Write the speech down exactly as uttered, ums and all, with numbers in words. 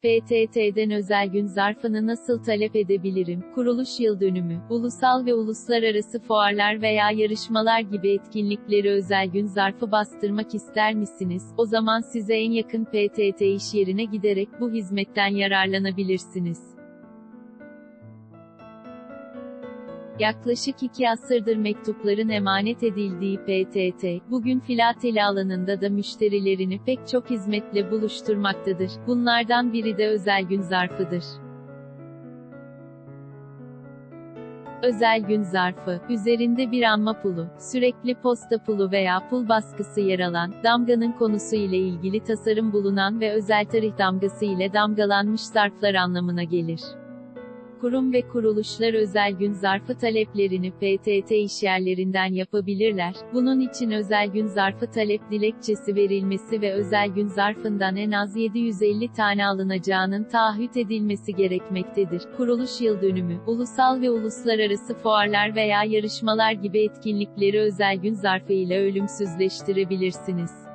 P T T'den özel gün zarfını nasıl talep edebilirim? Kuruluş yıldönümü, ulusal ve uluslararası fuarlar veya yarışmalar gibi etkinlikleri özel gün zarfı bastırmak ister misiniz? O zaman size en yakın P T T iş yerine giderek bu hizmetten yararlanabilirsiniz. Yaklaşık iki asırdır mektupların emanet edildiği P T T, bugün filateli alanında da müşterilerini pek çok hizmetle buluşturmaktadır. Bunlardan biri de özel gün zarfıdır. Özel gün zarfı, üzerinde bir anma pulu, sürekli posta pulu veya pul baskısı yer alan, damganın konusu ile ilgili tasarım bulunan ve özel tarih damgası ile damgalanmış zarflar anlamına gelir. Kurum ve kuruluşlar özel gün zarfı taleplerini P T T işyerlerinden yapabilirler. Bunun için özel gün zarfı talep dilekçesi verilmesi ve özel gün zarfından en az yedi yüz elli tane alınacağının taahhüt edilmesi gerekmektedir. Kuruluş yıldönümü, ulusal ve uluslararası fuarlar veya yarışmalar gibi etkinlikleri özel gün zarfı ile ölümsüzleştirebilirsiniz.